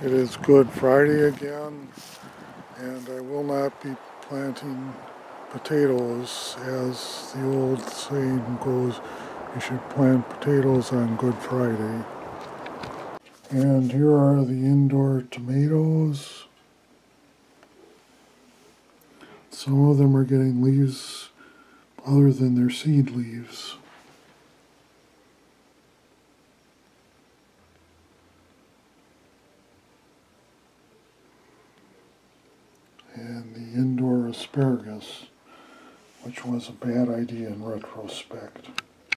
It is Good Friday again, and I will not be planting potatoes. As the old saying goes, you should plant potatoes on Good Friday. And here are the indoor tomatoes. Some of them are getting leaves other than their seed leaves. And the indoor asparagus, which was a bad idea in retrospect.